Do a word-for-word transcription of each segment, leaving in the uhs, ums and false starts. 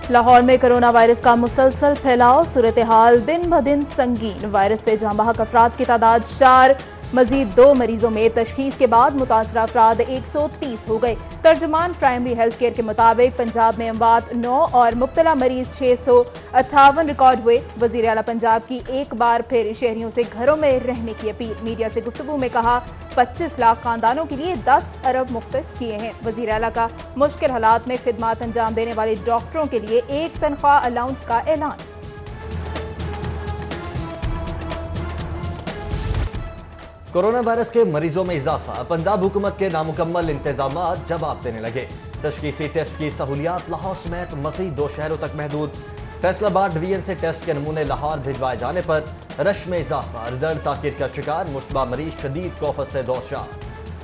लाहौर में corona virus का मुसलसल फैलाव, सूरत हाल दिन ब दिन संगीन। वायरस से जहां बहक अफराद की तादाद चार, मजीद दो मरीजों में तशखीस के बाद मुतासरा अफराद एक सौ तीस हो गए। तर्जुमान प्राइमरी हेल्थ केयर के मुताबिक पंजाब में अमवात नौ और मुब्तला मरीज छह सौ अट्ठावन रिकॉर्ड हुए। वजीर आला पंजाब की एक बार फिर शहरियों से घरों में रहने की अपील। मीडिया से गुफ्तगू में कहा, पच्चीस लाख खानदानों के लिए दस अरब मुख्तस किए हैं। वजीर आला का मुश्किल हालात में खिदमात अंजाम देने वाले डॉक्टरों के लिए एक तनख्वाह अलाउंस का ऐलान। कोरोना वायरस के मरीजों में इजाफा, पंजाब हुकूमत के नामुकम्मल इंतजामात जवाब देने लगे। तशखीसी टेस्ट की सहूलियात लाहौर समेत मज़ीद दो शहरों तक महदूद। फैसलाबाद डिवीजन से टेस्ट के नमूने लाहौर भिजवाए जाने पर रश में इजाफा, रिजल्ट ताकीर का शिकार, मुश्तबा मरीज शदीद खौफ से दो चार।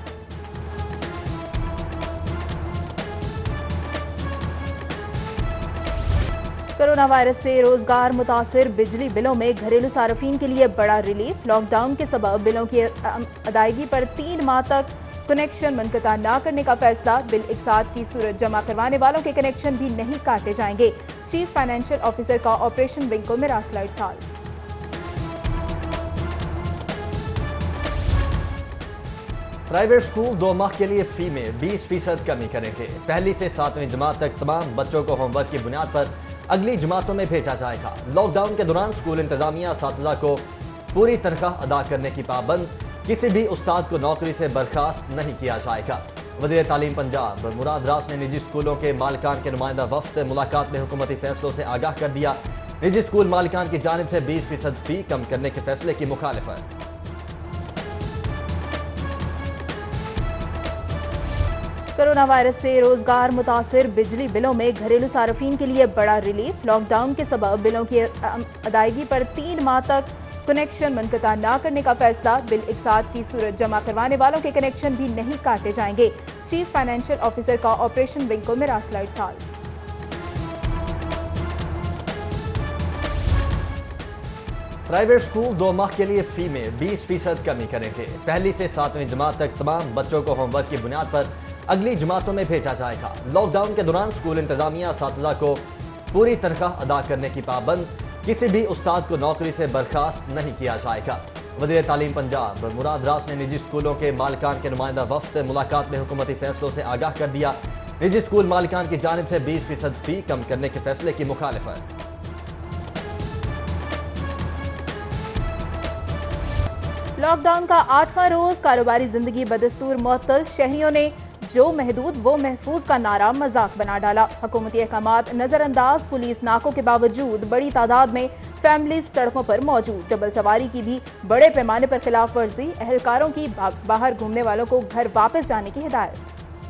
कोरोना वायरस से रोजगार मुतासिर, बिजली बिलों में घरेलू सार्फिन के लिए बड़ा रिलीफ। लॉकडाउन के सबब बिलों की अदायगी पर तीन माह तक कनेक्शन मुनक़ता न करने का फैसला। बिल इकसात की सूरत जमा करवाने वालों के कनेक्शन भी नहीं काटे जाएंगे। चीफ फाइनेंशियल ऑफिसर का ऑपरेशन विंग को मिरासला इरसाल। प्राइवेट स्कूल दो माह के लिए फी में बीस फीसद कमी करेंगे। पहली से सातवीं जमात तक तमाम बच्चों को होमवर्क की बुनियाद पर अगली जमातों में भेजा जाएगा। लॉकडाउन के दौरान स्कूल इंतजामिया असातिज़ा को पूरी तनख्वाह अदा करने की पाबंद, किसी भी उस्ताद को नौकरी से बर्खास्त नहीं किया जाएगा। वज़ीर तालीम पंजाब मुराद रास ने निजी स्कूलों के मालिकान के नुमाइंदा वफ़द से मुलाकात में हुकूमती फैसलों से आगाह कर दिया। निजी स्कूल मालिकान की जानिब से बीस फीसद फी कम करने के फैसले की मुखालिफत। कोरोना वायरस से रोजगार मुतासिर, बिजली बिलों में घरेलू सार्फिन के लिए बड़ा रिलीफ। लॉकडाउन के सबब बिलों की अदायगी पर तीन माह तक कनेक्शन मुनक़ता न करने का फैसला। बिल इकसात की सूरत जमा करवाने वालों के कनेक्शन भी नहीं काटे जाएंगे। चीफ फाइनेंशियल ऑफिसर का ऑपरेशन विंग को मिरासला इरसाल। प्राइवेट स्कूल दो माह के लिए फी में बीस फीसद कमी करेंगे। पहली से सातवीं जमात तक तमाम बच्चों को होमवर्क की बुनियाद पर अगली जमातों में भेजा जाएगा। लॉकडाउन के दौरान स्कूल इंतजामिया असातिज़ा को पूरी तनख्वाह अदा करने की पाबंद, किसी भी उस्ताद को नौकरी से बर्खास्त नहीं किया जाएगा। वज़ीर तालीम पंजाब मुराद रास ने निजी स्कूलों के मालिकान के नुमाइंदा वफ़द से मुलाकात में हुकूमती फैसलों से आगाह कर दिया। निजी स्कूल मालिकान की जानिब से बीस फीसद फी कम करने के फैसले की मुखालिफत। लॉकडाउन का आठवां रोज, कारोबारी जिंदगी बदस्तूर मुअत्तल। शहरियों ने जो महदूद वो महफूज का नारा मजाक बना डाला। हुकूमती अहकामात नजरअंदाज, पुलिस नाकों के बावजूद बड़ी तादाद में फैमिलीज सड़कों पर मौजूद। डबल सवारी की भी बड़े पैमाने पर खिलाफ वर्जी। अहलकारों की बाहर घूमने वालों को घर वापस जाने की हिदायत।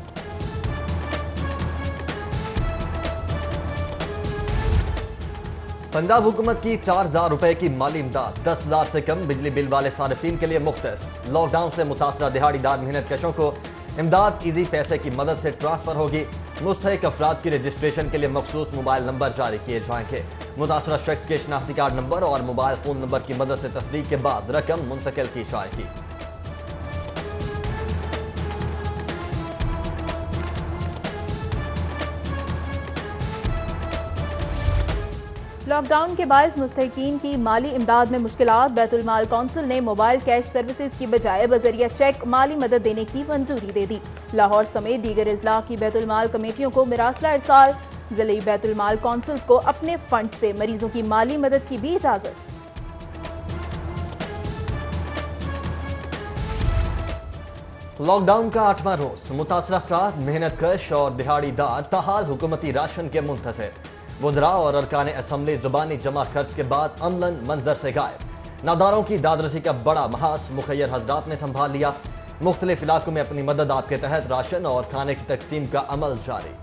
पंजाब हुकूमत की चार हजार रुपए की माली इमदाद, दस हजार से कम बिजली बिल वाले सार्फिन के लिए मुख्तस। लॉकडाउन से मुतासरा दिहाड़ीदार मेहनत कशों को इमदाद इजी पैसे की मदद से ट्रांसफर होगी। मुस्तहिक अफराद की रजिस्ट्रेशन के लिए मखसूस मोबाइल नंबर जारी किए जाएंगे। मुतासरा शख्स के शनाख्ती कार्ड नंबर और मोबाइल फोन नंबर की मदद से तस्दीक के बाद रकम मुंतकिल की जाएगी। लॉकडाउन के बायस मुस्तहिकीन की माली इमदाद में मुश्किलात। बैतुल माल कौंसिल ने मोबाइल कैश सर्विसेज की बजाय बजरिया चेक माली मदद देने की मंजूरी दे दी। लाहौर समेत दीगर अजला की बैतुल माल कमेटियों को मिरासला इरसाल। जिले बैतुल माल कौंसिल्स को अपने फंड से मरीजों की माली मदद की भी इजाजत। लॉकडाउन का आठवां रोज, मुतासरा अफराद मेहनत कश और दिहाड़ीदार ताहाल हुकूमती राशन के मुंतज़िर। वज़रा और अरकान असम्बली जुबानी जमा खर्च के बाद अमलन मंजर से गायब। नादारों की दादरसी का बड़ा महास मुखैर हजरात ने संभाल लिया। मुख्तलिफ इलाकों में अपनी मदद आपके तहत राशन और खाने की तकसीम का अमल जारी।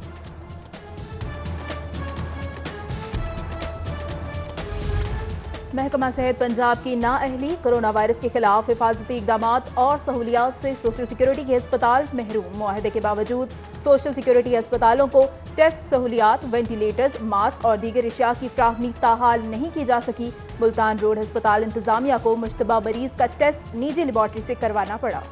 महकमा सेहत पंजाब की नाअहली, कोरोना वायरस के खिलाफ हिफाजती इकदामात और सहूलियात से सोशल सिक्योरिटी के अस्पताल महरूम। मुआहदे के बावजूद सोशल सिक्योरिटी अस्पतालों को टेस्ट सहूलियात, वेंटिलेटर्स, मास्क और दीगर अशिया की फ्राहमी ताहाल नहीं की जा सकी। मुल्तान रोड अस्पताल इंतजामिया को मुश्तबा मरीज का टेस्ट निजी लेबॉर्ट्री से करवाना पड़ा।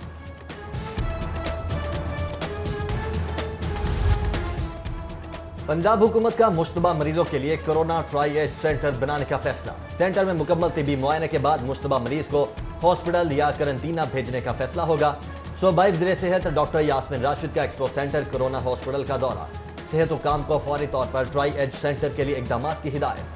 पंजाब हुकूमत का मुश्तबा मरीजों के लिए कोरोना ट्राई एज सेंटर बनाने का फैसला। सेंटर में मुकम्मल तिबी मुआयने के बाद मुश्तबा मरीज को हॉस्पिटल या करंटीना भेजने का फैसला होगा। सूबाई वज़ीर सेहत डॉक्टर यास्मीन राशिद का एक्सप्रो सेंटर कोरोना हॉस्पिटल का दौरा। सेहत हुकाम को फौरी तौर पर ट्राई एज सेंटर के लिए इकदाम की हिदायत।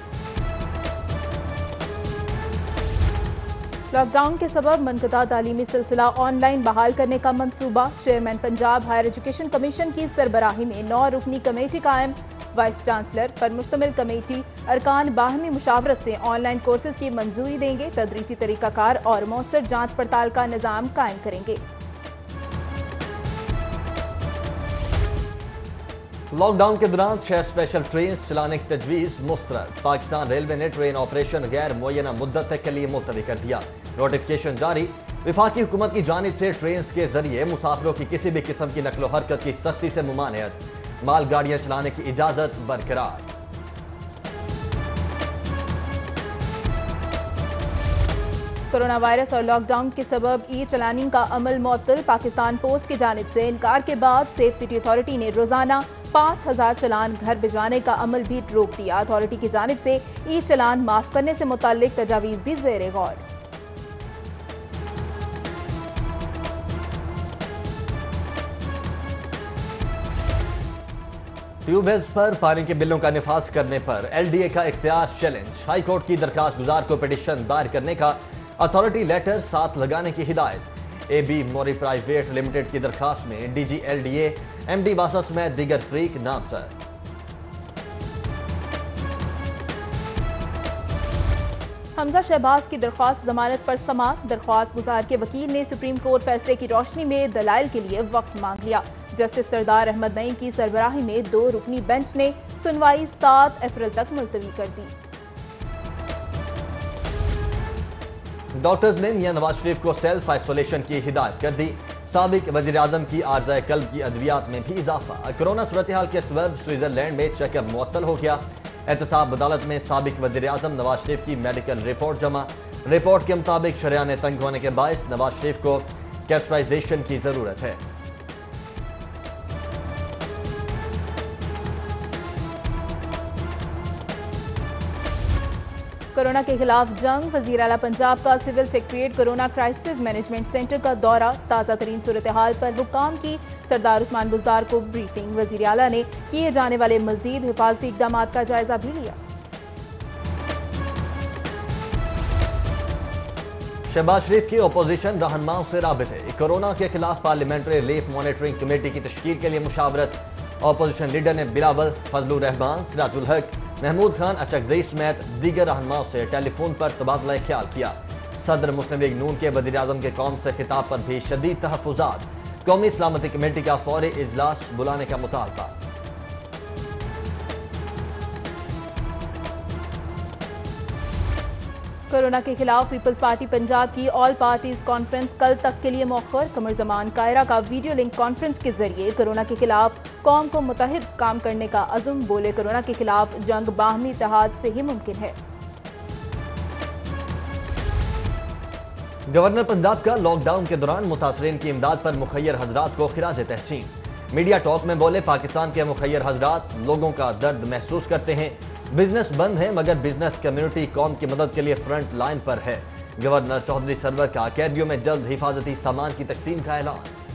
लॉकडाउन के सबब मनक़ता तालीमी सिलसिला ऑनलाइन बहाल करने का मंसूबा। Chairman Punjab higher education commission की सरबराही में नौ रुकनी कमेटी कायम। वाइस चांसलर पर मुश्तमिल कमेटी अरकान बाहमी मुशावरत से ऑनलाइन कोर्सेज की मंजूरी देंगे। तदरीसी तरीकाकार और मौसर जांच पड़ताल का निज़ाम कायम करेंगे। लॉकडाउन के दौरान छह स्पेशल ट्रेन चलाने की तजवीज़ मुस्तरद। पाकिस्तान रेलवे ने ट्रेन ऑपरेशन गैर मुअय्यना मुद्दत तक के लिए मुलतवी कर दिया। नोटिफिकेशन जारी। विफाकी हुकूमत की जानिब से ट्रेन के जरिए मुसाफिरों की किसी भी किस्म की नकलो हरकत की सख्ती से मुमानियत। मालगाड़ियां चलाने की इजाजत बरकरार। कोरोना वायरस और लॉकडाउन के सबब ई चलानी का अमल मुअत्तल। पाकिस्तान पोस्ट की जानिब से इनकार के बाद सेफ सिटी अथॉरिटी ने रोजाना पाँच हजार चलान घर भिजवाने का अमल भी रोक दिया। अथॉरिटी की जानिब से ई चलान माफ करने से मुताल्लिक तजावीज़ भी ज़ेरे गौर। ट्यूबवेल्स पर पानी के बिलों का निफाज करने पर एलडीए का इख्तियार चैलेंज। हाई कोर्ट की दरखास्त गुजार को पिटीशन दायर करने का अथॉरिटी लेटर साथ लगाने की हिदायत। ए बी मोरी प्राइवेट लिमिटेड की दरखास्त में D G L D A M D WASA समेत दीगर फरीक नामजद। हमजा शहबाज की दरख्वास्त जमानत पर समाअत। दरख्वास्त गुजार के वकील ने सुप्रीम कोर्ट फैसले की रोशनी में दलाइल के लिए वक्त मांग लिया। जस्टिस सरदार अहमद नईम की सरबराही में दो रुकनी बेंच ने सुनवाई सात अप्रैल तक मुलतवी कर दी। डॉक्टर्स ने मियां नवाज शरीफ को सेल्फ आइसोलेशन की हिदायत कर दी। साबिक वज़ीर आज़म की आर्ज़ाए कल्ब की अद्वियात में भी इजाफा। कोरोना सूरत हाल के सबब स्विट्जरलैंड में चेकअप मुअत्तल हो गया। एहतसाब अदालत में साबिक वज़ीर आज़म नवाज शरीफ की मेडिकल रिपोर्ट जमा। रिपोर्ट के मुताबिक शरियाने तंग होने के बायस नवाज शरीफ को कैथराइजेशन की जरूरत है। कोरोना के खिलाफ जंग। वज़ीर आला पंजाब का civil secretariat corona crisis management centre का दौरा। ताज़ा तरीन सूरत हाल पर हुक्काम की सरदार उस्मान बुज़दार को ब्रीफिंग। वज़ीर आला ने किए जाने वाले मजीद हिफाजती इक़दाम का जायजा भी लिया। शहबाज शरीफ की अपोजिशन रहनुमाओं से राबिते। कोरोना के खिलाफ पार्लियामेंट्री रिलीफ मॉनिटरिंग कमेटी की तश्कील के लिए मुशावरत। अपोजिशन लीडर ने बिलावल, फजलुर रहमान, सिराजुल हक, महमूद खान अचकज़ई समेत दीगर रहनुमाओं से टेलीफोन पर तबादला ख्याल किया। सदर मुस्लिम लीग नून के वज़ीर आज़म के कौम से खिताब पर भी शदीद तहफ़्फ़ुज़ात। कौमी सलामती कमेटी का फौरी इजलास बुलाने का मुतालबा। कोरोना के खिलाफ पीपल्स पार्टी पंजाब की ऑल पार्टीज कॉन्फ्रेंस कल तक के लिए मौखर। कमर जमान कायरा का वीडियो लिंक कॉन्फ्रेंस के जरिए कोरोना के खिलाफ कौम को मुतहिद काम करने का अज़्म। बोले कोरोना के खिलाफ जंग बाहमी इत्तेहाद से ही मुमकिन है। गवर्नर पंजाब का लॉकडाउन के दौरान मुतासरीन की इमदाद पर मुखय्यर हजरात को खिराज तहसीन। मीडिया टॉक में बोले पाकिस्तान के मुखय्यर हजरात लोगों का दर्द महसूस करते हैं। बिजनेस बंद है मगर बिजनेस कम्युनिटी कौम की मदद के लिए फ्रंट लाइन पर है। गवर्नर चौधरी सरवर का कैदियों में जल्द हिफाजती सामान की तकसीम का ऐलान।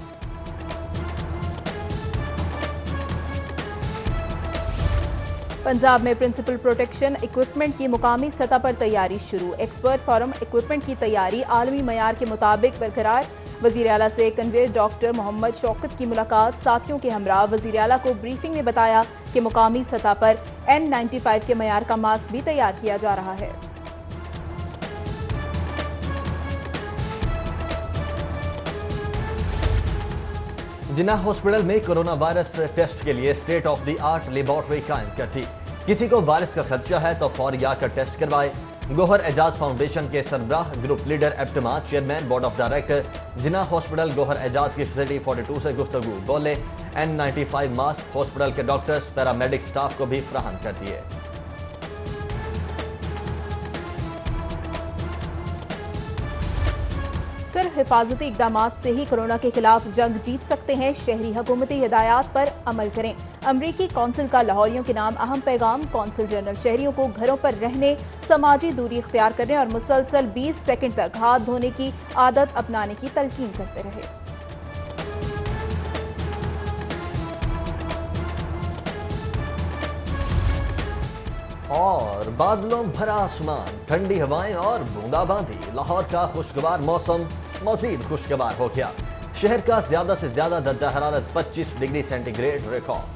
पंजाब में प्रिंसिपल प्रोटेक्शन इक्विपमेंट की मुकामी सतह पर तैयारी शुरू। एक्सपर्ट फोरम इक्विपमेंट की तैयारी आलमी मयार के मुताबिक बरकरार। वज़ीर आला से कन्वीनर डॉक्टर मोहम्मद शौकत की मुलाकात। साथियों के हमरा वज़ीर आला को ब्रीफिंग में बताया कि मुकामी सतह पर एन नाइन्टी फाइव के मयार का मास्क भी तैयार किया जा रहा है। जिन्ना हॉस्पिटल में कोरोना वायरस टेस्ट के लिए state of the art laboratory कायम कर दी। किसी को वायरस का खदशा है तो फौरी आकर टेस्ट करवाए। गोहर एजाज फाउंडेशन के सरबराह group leader APTMA chairman board of director Jinnah hospital Gohar Ejaz की फैसिलिटी बयालीस से गुफ्तगू। बोले N ninety five mask hospital के डॉक्टर्स पैरामेडिक स्टाफ को भी फराहम कर दिए। सिर हिफाजती इकदाम से ही कोरोना के खिलाफ जंग जीत सकते हैं। शहरी हुकूमती हिदायत पर अमल करें। अमरीकी कौंसिल का लाहौरियों के नाम अहम पैगाम। कौंसिल जनरल शहरियों को घरों पर रहने, समाजी दूरी इख्तियार करने और मुसलसल बीस सेकंड तक हाथ धोने की आदत अपनाने की तलकीन करते रहे। और बादलों भरा आसमान, ठंडी हवाएं और बूंदाबांदी। लाहौर का खुशगवार मौसम मजीद खुशगवार हो गया। शहर का ज्यादा से ज्यादा दर्जा हरारत पच्चीस डिग्री सेंटीग्रेड रिकॉर्ड।